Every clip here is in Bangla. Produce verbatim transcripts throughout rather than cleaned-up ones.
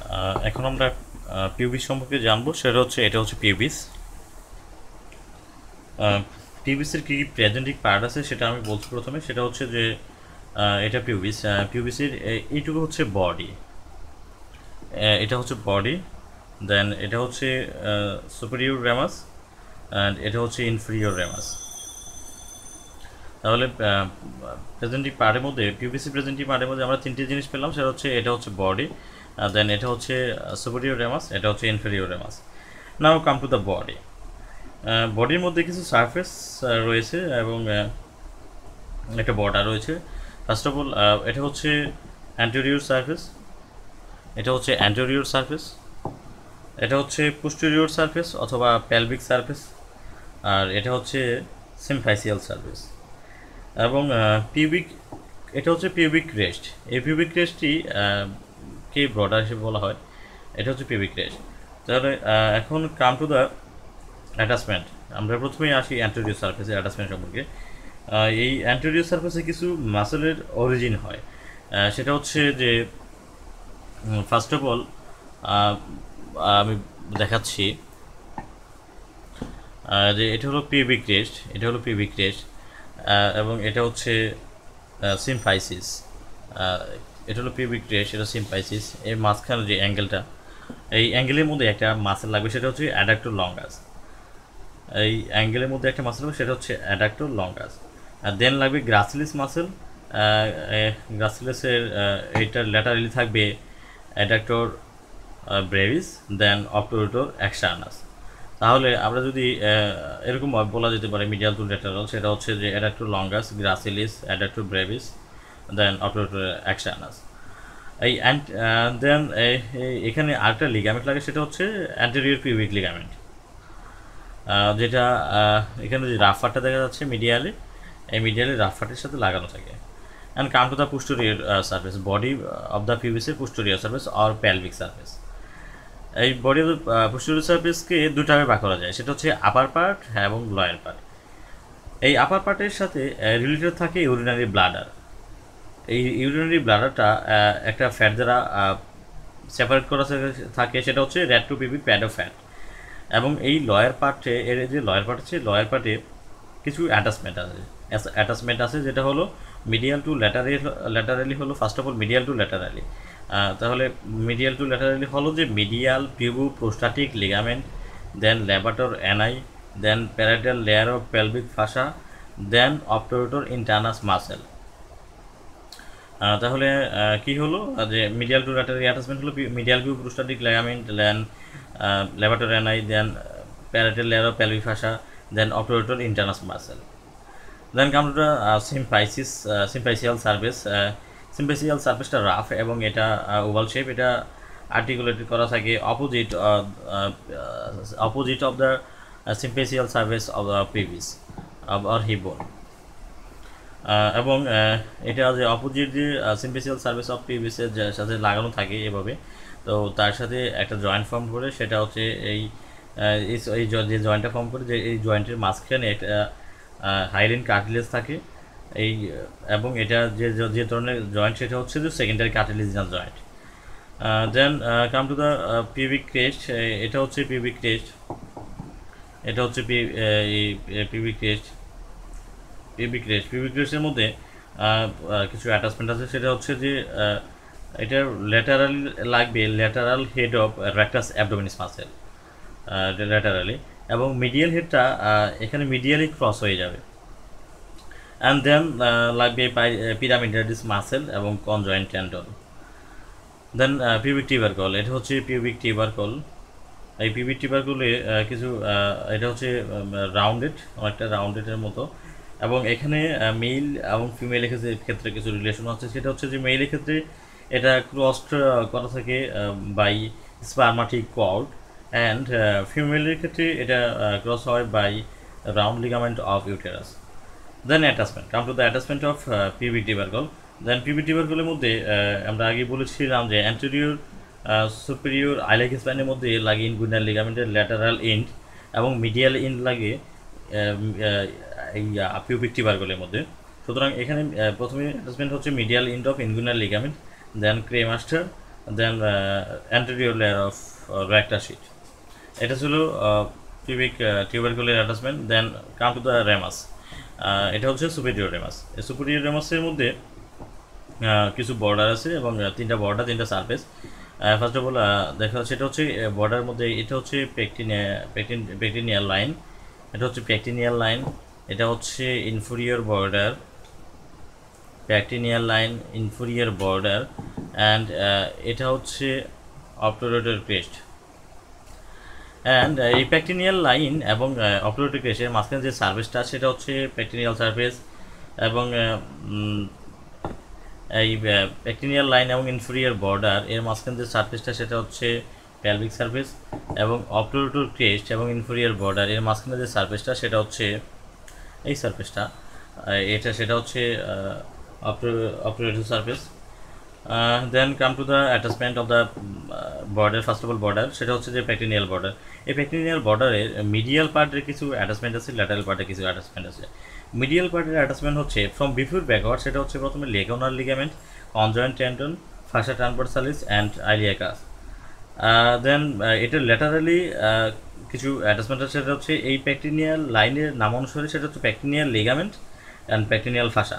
আহ, এখন আমরা পিউবিস সম্পর্কে জানবো। সেটা হচ্ছে এটা হচ্ছে পিউবিস। পিউবিসের কী কী প্রেজেন্টিং পার্ট আছে সেটা আমি বলছি প্রথমে। সেটা হচ্ছে যে আহ, এটা পিউবিস। পিউবিসের এইটুকু হচ্ছে বডি, এটা হচ্ছে বডি। দেন এটা হচ্ছে সুপিরিয়র রেমাস অ্যান্ড এটা হচ্ছে ইনফেরিয়র রেমাস। তাহলে প্রেজেন্টিং পার্টের মধ্যে, পিউবিসি প্রেজেন্টিং পার্টের মধ্যে আমরা তিনটে জিনিস পেলাম। সেটা হচ্ছে এটা হচ্ছে বডি, দেন এটা হচ্ছে সুপিরিয়র রেমাস, এটা হচ্ছে inferior ramus. Now come to the body. বডির মধ্যে কিছু সারফেস রয়েছে এবং একটা বর্ডার রয়েছে। ফার্স্ট অফ অল এটা হচ্ছে অ্যান্টেরিয়র সারফেস, এটা হচ্ছে অ্যান্টেরিয়র সারফেস, এটা হচ্ছে পোস্টেরিয়র সারফেস অথবা পেলভিক সারফেস, আর এটা হচ্ছে সিমফাইসিয়াল সারফেস। এবং পিউবিক, এটা হচ্ছে পিউবিক ক্রেস্ট। এই পিউবিক ক্রেস্টটি কে বর্ডার হিসেবে বলা হয়, এটা হচ্ছে পিউবিক ক্রেস্ট। তাহলে এখন কাম টু দ্য অ্যাটাচমেন্ট। আমরা প্রথমেই আসি অ্যান্টেরিয়র সারফেসের অ্যাটাচমেন্ট সম্পর্কে। এই অ্যান্টেরিয়র সারফেসে কিছু মাসেলের অরিজিন হয়। সেটা হচ্ছে যে ফার্স্ট অফ অল আমি দেখাচ্ছি যে এটা হলো পিউবিক ক্রেস্ট, এটা হলো পিউবিক ক্রেস্ট এবং এটা হচ্ছে সিমফাইসিস। এটা হলো পিউবিক ক্রেস্ট, এটা সিমফাইসিস। এর মাঝখানে যে অ্যাঙ্গেলটা, এই অ্যাঙ্গেলের মধ্যে একটা মাসেল লাগবে, সেটা হচ্ছে অ্যাডাক্টর লঙ্গাস। এই অ্যাঙ্গেলের মধ্যে একটা মাসেল হবে, সেটা হচ্ছে অ্যাডাক্টর লঙ্গাস। আর দেন লাগবে গ্রাসিলিস মাসেল। গ্রাসিলিসের এইটার ল্যাটারালি থাকবে অ্যাডাক্টর ব্রেভিস, দেন অপটোরেটর এক্সটার্নাস। তাহলে আমরা যদি এরকম বলা যেতে পারে মিডিয়াল টু ল্যাটারাল, সেটা হচ্ছে যে adductor longus, gracilis, adductor brevis, then obturator externus. এই অ্যান্ড দেন এখানে আরেকটা লিগামেন্ট লাগে, সেটা হচ্ছে অ্যান্টেরিয়র পিউবিক লিগামেন্ট, যেটা এখানে যে রাফারটা দেখা যাচ্ছে মিডিয়ালে, এই মিডিয়ালে রাফারটির সাথে লাগানো থাকে। And come to the posterior surface, body of the পিউবিসের posterior surface or pelvic surface. এই বডি অফ দ্য পোস্টেরিয়র সার্ফেসকে দুটো ভাগে ভাগ করা যায়, সেটা হচ্ছে আপার পার্ট এবং লোয়ার পার্ট। এই আপার পার্টের সাথে রিলেটেড থাকে ইউরিনারি ব্লাডার। এই ইউরিনারি ব্লাডারটা একটা ফ্যাট দ্বারা সেপারেট করা থাকে, সেটা হচ্ছে রেট্রোপিউবিক প্যাড অফ ফ্যাট। এবং এই লয়ার পার্টে, এর যে লয়ার পার্ট আছে, লয়ার পার্টে কিছু অ্যাটাচমেন্ট আছে অ্যাটাচমেন্ট আছে যেটা হলো মিডিয়াল টু ল্যাটারালি। ল্যাটারালি হলো first of all medial to laterally. তাহলে মিডিয়াল টু ল্যাটারালি হলো যে medial puboprostatic ligament, then levator ani, then parietal layer of pelvic fascia, then obturator internus muscle. তাহলে কি হলো যে মিডিয়াল টু ল্যাটারালি অ্যাটাচমেন্ট হলো medial puboprostatic ligament, then levator ani, then parietal layer of pelvic fascia, then obturator internus muscle. Then come to symphysis, symphyseal surface. সিমফাইসিয়াল সার্ফেসটা রাফ এবং এটা ওভাল শেপ, এটা আর্টিকুলেটেড করা থাকে opposite opposite of the symphyseal surface of the pubis or hip bone. এবং এটা যে অপোজিট যে সিমফাইসিয়াল সার্ফেস অফ পিউবিসের সাথে লাগানো থাকে এভাবে, তো তার সাথে একটা জয়েন্ট ফর্ম করে, সেটা হচ্ছে এই এই যে জয়েন্টটা ফর্ম করে, যে এই জয়েন্টের মাঝখানে একটা হাইলিন কার্টিলেজ থাকে। এই এবং এটা যে যে ধরনের জয়েন্ট, সেটা হচ্ছে যে secondary cartilaginous joint. Then come to the pubic crest. এটা হচ্ছে পিউবিক ক্রেস্ট, এটা হচ্ছে pubic crest. Pubic crest pubic ক্রেস্টের মধ্যে কিছু অ্যাটাচমেন্ট আছে, সেটা হচ্ছে যে এটার ল্যাটারাল লাগবে lateral head of rectus abdominis muscle laterally, এবং মিডিয়াল হেডটা এখানে মিডিয়ালি ক্রস হয়ে যাবে। অ্যান্ড দেন লাগবে পিরামিডালিস মাসেল এবং conjoint tendon. Then pubic tubercle, এটা হচ্ছে পিউবিক টিউবারকল। এই পিউবিক টিউবারকলে কিছু এটা হচ্ছে রাউন্ডেড, অনেকটা রাউন্ডেডের মতো, এবং এখানে মেল এবং ফিমেলের ক্ষেত্রে কিছু রিলেশন আছে। সেটা হচ্ছে যে মেলের ক্ষেত্রে এটা ক্রসড করা থাকে বাই স্পার্মাটিক কর্ড, অ্যান্ড ফিমেলের ক্ষেত্রে এটা ক্রস হয় by round ligament of uterus. Then attachment, come to the attachment of pubic tubercle. Then pubic টিউবারকলের মধ্যে আমরা আগে বলেছিলাম যে অ্যান্টেরিয়র সুপিরিয়র আইলাইক স্পাইনের মধ্যে লাগে ইনগুইনাল লিগামেন্টের ল্যাটারাল এন্ড, এবং মিডিয়াল এন্ড লাগে এই পিউবিক টিউবারকলের মধ্যে। সুতরাং এখানে প্রথমে অ্যাটাচমেন্ট হচ্ছে medial end of inguinal ligament, then cremaster, then anterior layer of rectus sheath. এটা ছিল pubic tubercular attachment. Then come to the ramus. এটা হচ্ছে সুপিরিয়র রেমাস। এই সুপিরিয়র রেমাসের মধ্যে কিছু বর্ডার আছে এবং তিনটা বর্ডার, তিনটা সারফেস। ফার্স্ট অফ অল দেখা যাচ্ছে এটা হচ্ছে বর্ডারের মধ্যে, এটা হচ্ছে পেকটিনিয়া পেকটিন পেকটিনিয়াল লাইন, এটা হচ্ছে পেকটিনিয়াল লাইন, এটা হচ্ছে inferior border, pectineal line, inferior border, and এটা হচ্ছে অবটুরেটর ক্রেস্ট। অ্যান্ড এই পেকটিনিয়াল লাইন এবং অবটুরেটর ক্রেস্টের মাঝখানে যে সারফেসটা সেটা হচ্ছে পেকটিনিয়াল সারফেস, এবং এই পেকটিনিয়াল লাইন এবং ইনফেরিয়র বর্ডার এর মাঝখানে যে সারফেসটা সেটা হচ্ছে পেলভিক সারফেস, এবং অবটুরেটর ক্রেস্ট এবং ইনফেরিয়র বর্ডার এর মাঝখানে যে সারফেসটা সেটা হচ্ছে এই সারফেসটা, এটা সেটা হচ্ছে obturator surface. Then come to the attachment of the border. First of all border সেটা হচ্ছে যে পেকটিনিয়াল বর্ডার। এই পেকটিনিয়াল বর্ডারের মিডিয়াল পার্টের কিছু অ্যাটাচমেন্ট আছে, ল্যাটারাল পার্টের কিছু অ্যাটাচমেন্ট আছে। মিডিয়াল পার্টের অ্যাটাচমেন্ট হচ্ছে ফ্রম বিফোর ব্যাকওয়ার্ড, সেটা হচ্ছে প্রথমে lacunar ligament, conjoint tendon, fascia transversalis and iliacus. Then এটা ল্যাটারালি কিছু অ্যাটাচমেন্ট আছে, সেটা হচ্ছে এই পেকটিনিয়াল লাইনের নাম অনুসারে সেটা হচ্ছে pectineal ligament and pectineal fascia.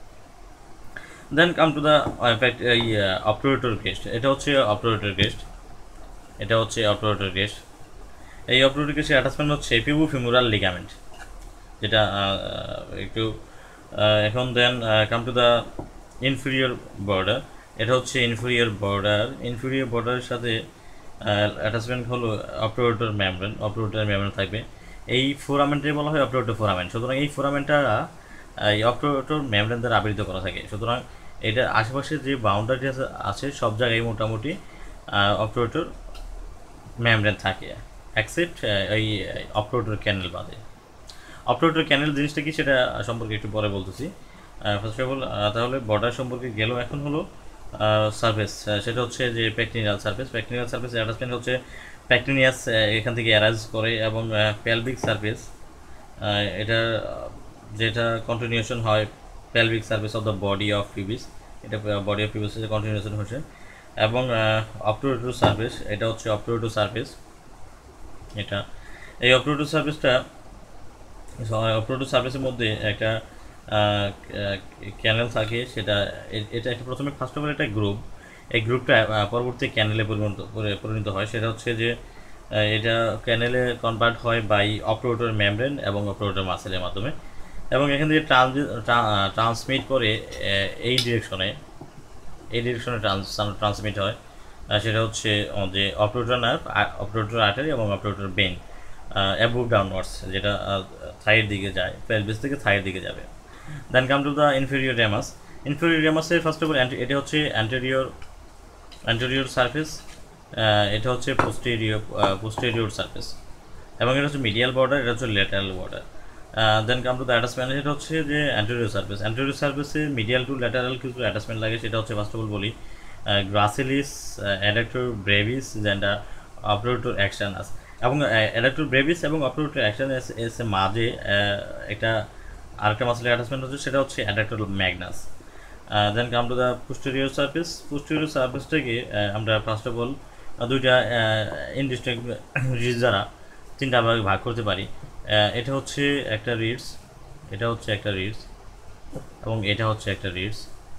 Then come to the এই অবটুরেটর ক্রেস্ট। এটা হচ্ছে অবটুরেটর ক্রেস্ট, এটা হচ্ছে অবটুরেটর ক্রেস্ট। এই অবটুরেটর ক্রেস্টের অ্যাটাচমেন্ট হচ্ছে পিউবো ফিমোরাল লিগামেন্ট, যেটা একটু এখন। Then come to the inferior border. এটা হচ্ছে ইনফেরিয়র বর্ডার। ইনফেরিয়র বর্ডারের সাথে অ্যাটাচমেন্ট হলো অবটুরেটর মেমব্রেন, অবটুরেটর মেমব্রেন থাকবে। এই ফোরামেন্টে বলা হয় অবটুরেটর ফোরামেন্ট। সুতরাং এই ফোরামেন্টটা এই অবটুরেটর মেমব্রেন দ্বারা আবৃত করা থাকে। সুতরাং এটার আশেপাশে যে বাউন্ডারি আছে সব জায়গায় মোটামুটি অবটুরেটর মেমব্রেন থাকে, অ্যাকসেপ্ট এই অবটুরেটর ক্যানেল বাদে। অবটুরেটর ক্যানেল জিনিসটা কি সেটা সম্পর্কে একটু পরে বলতেছি। ফার্স্ট অফ অল তাহলে বর্ডার সম্পর্কে গেল। এখন হলো সারফেস, সেটা হচ্ছে যে pectineal surface. Pectineal surface attachment হচ্ছে পেকটিনিয়াস এখান থেকে অ্যারাইজ করে, এবং পেলভিক সারফেস এটা যেটা কন্টিনিউশন হয় pelvic surface of the body of pubis, এটা বডি অফ পিউবিসের কন্টিনিউশন হচ্ছে। এবং অবটুরেটর সারফেস, এটা হচ্ছে অবটুরেটর সারফেস। এটা এই অবটুরেটর সারফেসটা অবটুরেটর সারফেসের মধ্যে একটা ক্যানেল থাকে, সেটা এটা একটা প্রথমে ফার্স্ট অফ অল একটা গ্রুপ। এই গ্রুপটা পরবর্তী ক্যানেলে পরিণত পরিণত হয়, সেটা হচ্ছে যে এটা ক্যানেলে কনভার্ট হয় বাই অবটুরেটর মেমব্রেন এবং অবটুরেটর মাসেলের মাধ্যমে, এবং এখান থেকে ট্রান্সমিট করে এই ডিরেকশনে এই ডিরেকশনে ট্রান্সমিট হয়। সেটা হচ্ছে যে অবটুরেটর নার্ভ, অবটুরেটর আর্টারি এবং অবটুরেটর ভেইন অ্যাবোভ ডাউনওয়ার্ডস, যেটা থাইয়ের দিকে যায়, পেলভিস থেকে থাইয়ের দিকে যাবে। Then come to the inferior ramus. Inferior রেমাসের ফার্স্ট অফ অল এটা হচ্ছে অ্যান্টেরিয়র অ্যান্টেরিয়র সারফেস, এটা হচ্ছে পোস্টেরিয়র পোস্টেরিয়র সারফেস, এবং এটা হচ্ছে মিডিয়াল বর্ডার, এটা হচ্ছে lateral border. Then come to the attachment. এটা হচ্ছে যে অ্যান্টেরিয়র সারফেস। অ্যান্টেরিয়র সারফেসে মিডিয়াল টু ল্যাটারাল কিছু অ্যাটাচমেন্ট লাগে, সেটা হচ্ছে ফার্স্ট অফ অল বলি গ্রাসিলিস, অ্যাডাক্টর ব্রেভিস, দেন অবটুরেটর অ্যাকশনাস। এবং অ্যাডাক্টর ব্রেভিস এবং অবটুরেটর অ্যাকশনাস এর মাঝে একটা আরেকটা মাসেলের অ্যাটাচমেন্ট হচ্ছে, সেটা হচ্ছে adductor magnus. Then come to the posterior surface. Posterior সারফেসটাকে আমরা ফার্স্ট অফ অল দুইটা ইনডিস্টিংক্ট রিডস দ্বারা তিনটা ভাগে ভাগ করতে পারি। এটা হচ্ছে একটা রিডস, এটা হচ্ছে একটা রিডস, এবং এটা হচ্ছে একটা রিডস।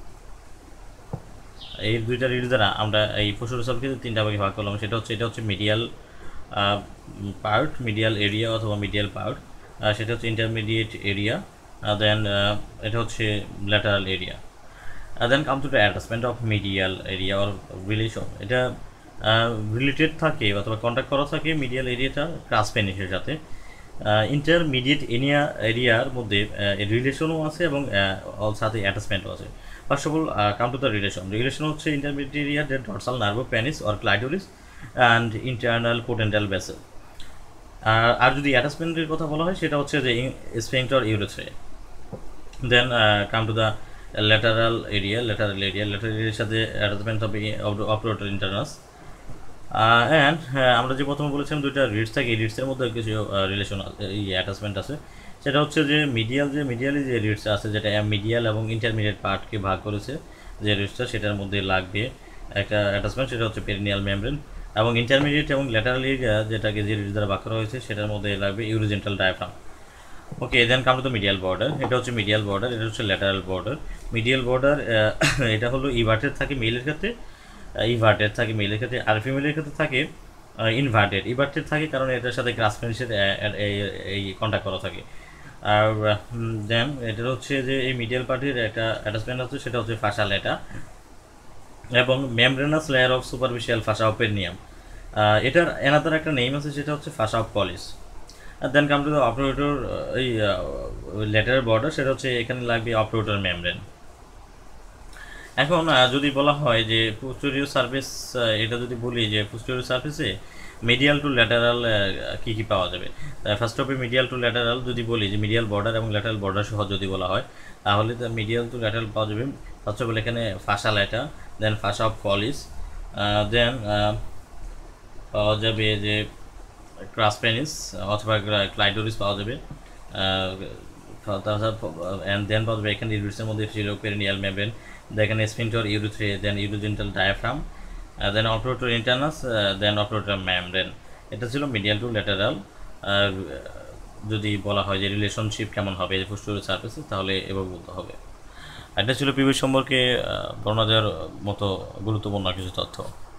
এই দুইটা রিডস দ্বারা আমরা এই পোস্টেরিয়র সারফেসকে তিনটা ভাগে ভাগ করলাম। সেটা হচ্ছে এটা হচ্ছে মিডিয়াল পার্ট, মিডিয়াল এরিয়া অথবা মিডিয়াল পার্ট, সেটা হচ্ছে ইন্টারমিডিয়েট এরিয়া, দেন এটা হচ্ছে lateral area. Then come to the attachment of medial area or relation. এটা রিলেটেড থাকে অথবা কন্ট্যাক্ট করা থাকে মিডিয়াল এরিয়াটা ক্রাস পেনিসের সাথে। ইন্টারমিডিয়েট এরিয়া এরিয়ার মধ্যে রিলেশনও আছে এবং সাথে অ্যাটাচমেন্টও আছে। First of all come to the relation. Relation হচ্ছে intermediate area the dorsal nerve of penis or clitoris and internal pudendal vessel. আর যদি অ্যাটাচমেন্টের কথা বলা হয় সেটা হচ্ছে যে sphincter urethra. Then come to the lateral area. Lateral area lateral এরিয়ার সাথে অ্যাটাচমেন্ট হবে অবটুরেটর ইন্টারনাস। অ্যান্ড আমরা যে প্রথমে বলেছিলাম দুইটা রিডস থাকে, এই রিডসের মধ্যে কিছু রিলেশন এই অ্যাটাচমেন্ট আছে। সেটা হচ্ছে যে মিডিয়াল যে মিডিয়ালি যে রিডস আছে, যেটা মিডিয়াল এবং ইন্টারমিডিয়েট পার্টকে ভাগ করেছে যে রিডসটা, সেটার মধ্যে লাগবে একটা অ্যাটাচমেন্ট, সেটা হচ্ছে পেরিনিয়াল মেমব্রেন। এবং ইন্টারমিডিয়েট এবং ল্যাটারাল এরিয়া যেটাকে যে দ্বারা ভাগ করা হয়েছে সেটার মধ্যে লাগবে urogenital diaphragm. Okay, then come to the medial border. এটা হচ্ছে মিডিয়াল বর্ডার, এটা হচ্ছে ল্যাটারাল বর্ডার। মিডিয়াল বর্ডার এটা হলো ইভার্টেড থাকে মেলের ক্ষেত্রে, ইভার্টেড থাকে মেলের ক্ষেত্রে, আর ফিমেলের ক্ষেত্রে থাকে ইনভার্টেড। ইভার্টেড থাকে কারণ এটার সাথে ক্রাস পেনিসের এই কন্ট্যাক্ট করা থাকে। আর দেন এটা হচ্ছে যে এই মিডিয়াল পার্টির একটা অ্যাটাচমেন্ট আছে, সেটা হচ্ছে ফাসা লেটা এবং membranous layer of superficial fascia of perineum. এটার এনাদার একটা নেম আছে, সেটা হচ্ছে fascia of Colles. Then come to the obturator, এই লেটার বর্ডার, সেটা হচ্ছে এখানে লাগবে অপারেটর মেমব্রেন। এখন যদি বলা হয় যে পোস্টেরিয়র সারফেস, এটা যদি বলি যে পোস্টেরিয়র সারফেসে মিডিয়াল টু ল্যাটারাল কী কী পাওয়া যাবে, first of medial to lateral যদি বলি যে মিডিয়াল বর্ডার এবং ল্যাটারাল বর্ডার সহ যদি বলা হয়, তাহলে মিডিয়াল টু ল্যাটারাল পাওয়া যাবে ফার্স্ট অফ অল এখানে ফাসা ল্যাটা, দেন ফাসা অফ পলিস, দেন পাওয়া যাবে যে ক্রাস পেনিস অথবা ক্লাইটোরিস পাওয়া যাবে, অ্যান্ড দেন পাওয়া যাবে এখানে ইউরিসের মধ্যে ছিল পেরিনিয়াল মেমব্রেন, দেখেন sphincter urethrae, then urogenital diaphragm, then obturator internus, then obturator membrane. এটা ছিল মিডিয়াল টু ল্যাটারাল। আর যদি বলা হয় যে রিলেশনশিপ কেমন হবে পোস্টেরিয়র সারফেসে, তাহলে এভাবে বলতে হবে। এটা ছিল পিভি সম্পর্কে বর্ণনা দেওয়ার মতো গুরুত্বপূর্ণ কিছু তথ্য।